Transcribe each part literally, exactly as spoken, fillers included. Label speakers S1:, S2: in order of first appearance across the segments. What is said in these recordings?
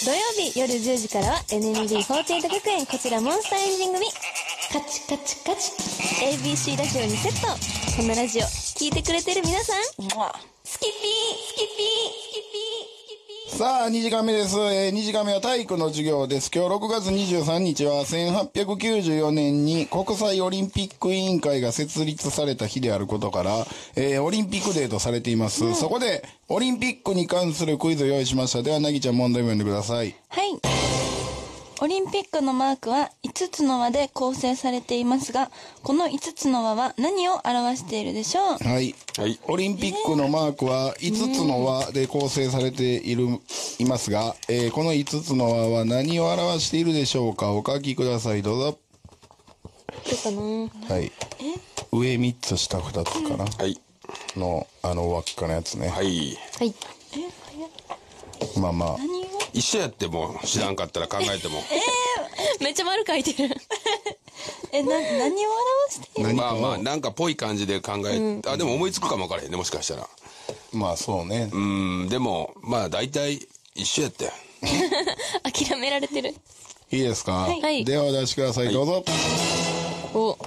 S1: 土曜日夜じゅうじからは エヌエヌディーフォーティーエイト 学園、こちらモンスターエンジン組。カチカチカチ。エービーシー ラジオにセット。このラジオ、聞いてくれてる皆さん。スキッピー、スキッピー、スキッピー、スキッピー。
S2: さあ、にじかんめです。えー、にじかんめは体育の授業です。今日ろくがつにじゅうさんにちはせんはっぴゃくきゅうじゅうよねんに国際オリンピック委員会が設立された日であることから、えー、オリンピックデーとされています。うん、そこで、オリンピックに関するクイズを用意しました。では、なぎちゃん問題を読んでください。
S3: はい。オリンピックのマークはいつつの輪で構成されていますが、このいつつの輪は何を表しているでしょう？
S2: はい。はい。オリンピックのマークはいつつの輪で構成されている、いますが、えー、このいつつの輪は何を表しているでしょうか？お書きください。どうぞ。
S1: どうかな？
S2: はい。上みっつ下ふたつかな？
S4: はい。
S2: の、あの輪っかのやつね。
S4: はい。
S1: はい。
S2: えまあまあ。
S3: 何を
S4: 一緒やっても知らんかったら考えても。
S1: えー、めっちゃ丸書いてる。
S3: え、な、何を表している？
S4: まあまあ、なんかぽい感じで考え、うん、あ、でも思いつくかもわからへんね、もしかしたら。
S2: まあそうね。
S4: うん、でも、まあ大体一緒やって。
S1: 諦められてる。
S2: いいですか？
S1: はい。
S2: ではお出しください。はい、どうぞ。
S1: お。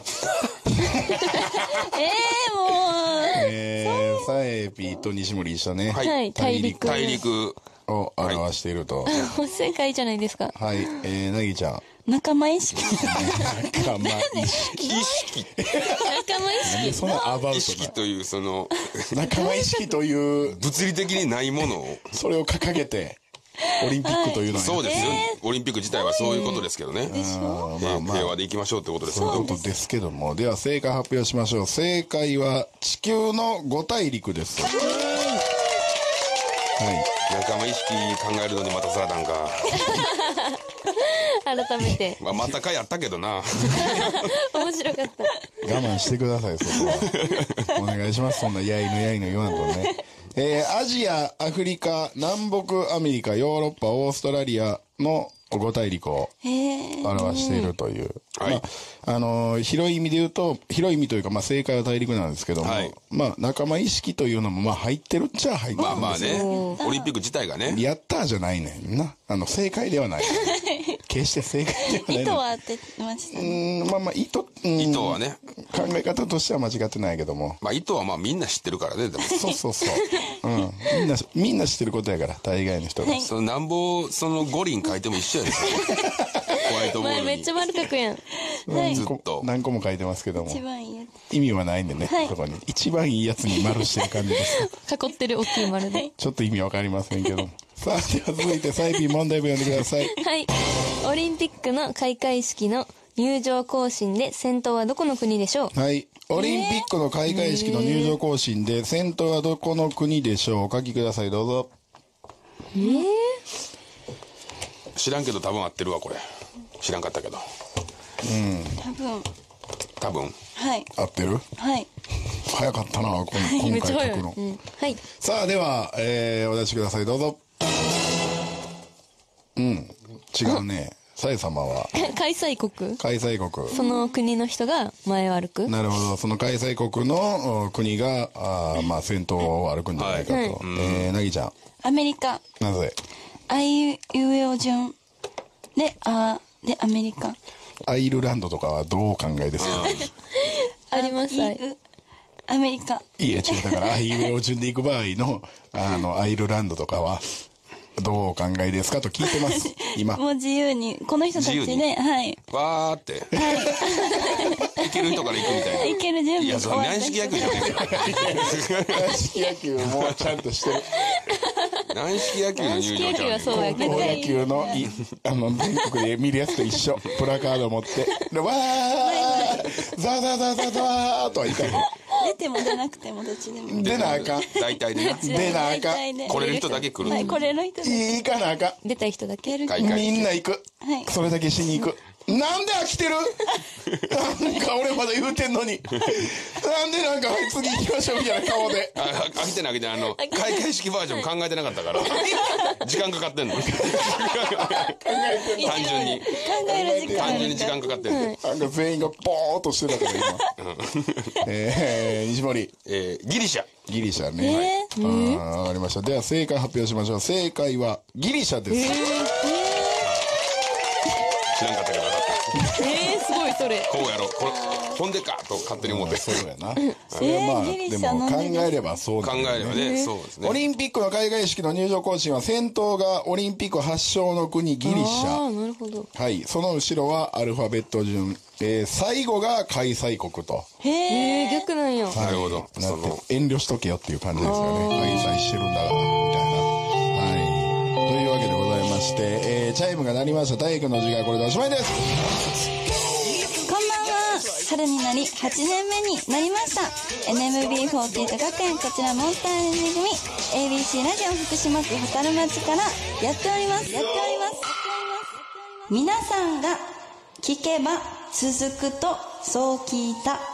S1: えー、もう。
S2: えー、サエピーと西森一緒ね。
S1: はい。大陸。
S4: 大陸。
S2: を表していると。
S1: 正解じゃないですか。
S2: はい。えー、なぎちゃん。
S3: 仲間意識。
S2: 仲間意識。
S4: 意識。
S1: 仲間意識。
S2: そのアバウトな。
S4: 意識という、その、
S2: 仲間意識という。
S4: 物理的にないものを。
S2: それを掲げて、オリンピックというのは、
S4: そうですよ。オリンピック自体はそういうことですけどね。
S2: まあまあ、
S4: 平和でいきましょうってことですけど。
S2: そういうことですけども。では正解発表しましょう。正解は地球のご大陸です。はい。
S4: 仲間意識考えるのに待たされたんか。
S1: 改めて。
S4: まあ、またかやったけどな。
S1: 面白かった。
S2: 我慢してください、そこは。お願いします。そんなやいのやいの言わんとね。えー、アジア、アフリカ、南北アメリカ、ヨーロッパ、オーストラリアのご大陸を表しているという。
S4: はい。
S2: まあ、あのー、広い意味で言うと、広い意味というか、まあ、正解は大陸なんですけども、はい、まあ、仲間意識というのも、まあ、入ってるっちゃ入ってるんですよ。
S4: まあまあね。オリンピック自体がね。
S2: やったーじゃないねんな。あの、正解ではない。決して正解ではない。
S3: 意図は当てました、
S2: ね。うん、まあまあ、意図、うん、
S4: 意図はね。
S2: 考え方としては間違ってないけども。
S4: まあ、意図はまあ、みんな知ってるからね、でも。
S2: そうそうそう。うん。みんな、みんな知ってることやから、大概の人が。
S4: その、なんぼ、その、五輪書いても一緒やで、ホワイトボードに。
S1: めっちゃ丸書くやん。
S2: はい。ずっと。何個も書いてますけども。
S3: 一番いいや
S2: つ。意味はないんでね、そこに。一番いいやつに丸してる感じです。
S1: 囲ってる大きい丸で。
S2: ちょっと意味わかりませんけど。さあ、では続いて、サイピー問題文読んでください。
S1: はい。オリンピックの開会式の入場行進で先頭はどこの国でしょう？
S2: はい。オリンピックの開会式の入場行進で先頭はどこの国でしょう？お書きください、どうぞ。
S1: えー、
S4: 知らんけど多分合ってるわ、これ。知らんかったけど。
S2: うん。
S3: 多分。
S4: 多分。
S3: はい。
S2: 合ってる？
S3: はい。
S2: 早かったな、今今回書くの。
S1: うん、はい。
S2: さあ、では、えー、お出しください、どうぞ。うん。違うね。さえ様は
S1: 開催国
S2: 開催国
S1: その国の人が前を歩く。
S2: なるほど。その開催国の国があまあ先頭を歩くんじゃないかと、はい、えー、なぎちゃん。
S3: アメリカ。
S2: なぜ？
S3: あいうえお順であでアメリカ。
S2: アイルランドとかはどうお考えですか？
S1: あります。
S3: アメリカ。
S2: いいえ、違う。だからあいうえお順で行く場合のあのアイルランドとかはどうお考えですかと聞いてます。今。
S3: もう自由に、この人たちで、はい。
S4: わーって。はい。いける人から行くみたいな。
S3: いける準備。
S4: いや、その軟式野球じゃないですか。
S2: 軟式野球もうちゃんとしてる。
S4: 軟式野球の入場
S1: 軟式野球はそうやけど。
S2: 高校野球の、い、あの、全国で見るやつと一緒。プラカード持って。で、わーザザザザザーとは言いたい。
S3: 出ても出なくてもどっちでも。
S2: 出なあかん。
S4: 大体でな。
S2: 出なあかん。
S4: 来れる人だけ来る。
S3: はい、来れる人だけ。
S2: 行かなあかん。
S1: 出たい人だけ。
S2: みんな行く。はい。それだけしに行く。なんで飽きてる？なんか俺まだ言うてんのに。なんでなんか次行きましょうみたいな顔で。
S4: あ、飽きてない飽きてない。あの、開会式バージョン考えてなかったから。時間かかってんの。単純に。
S3: 考える時間。
S4: 単純に時間かかってんの。
S2: なんか全員がポーっとしてたから今。えー、西森。
S4: えー、ギリシャ。
S2: ギリシャね。えー、あー、わかりました。では正解発表しましょう。正解はギリシャです。えー
S4: 知らんかったけどなかった
S3: えー、すごいそれ。
S4: こうやろうこれほんでかと勝手に思って
S2: そうやな。それはまあ、
S3: ギリシ
S2: でも考
S3: ャなんでです
S2: えればそう
S4: 考
S2: だよ
S4: えればねそうですね
S2: オリンピックの開会式の入場行進は先頭がオリンピック発祥の国ギリシ
S1: ああ、
S2: ャ。
S1: なるほど。
S2: はい。その後ろはアルファベット順。えー、最後が開催国と。
S3: へ
S1: えー、
S3: え。
S1: 逆なんや。
S2: はい
S4: なるほど
S2: な
S4: その
S2: って遠慮しとけよっていう感じですよね。開催してるんだから、みたいな。はい。というわけでございまして、えー、チャイムが鳴りました。体育の授業はこれでおしまいです。
S3: こんばんは。春になりはちねんめになりました。エヌエムビーフォーティーエイト 学園、こちらモンスターエナジー組 エービーシー ラジオ福島区蛍町からやっております。やっております。皆さんが聞けば続くとそう聞いた。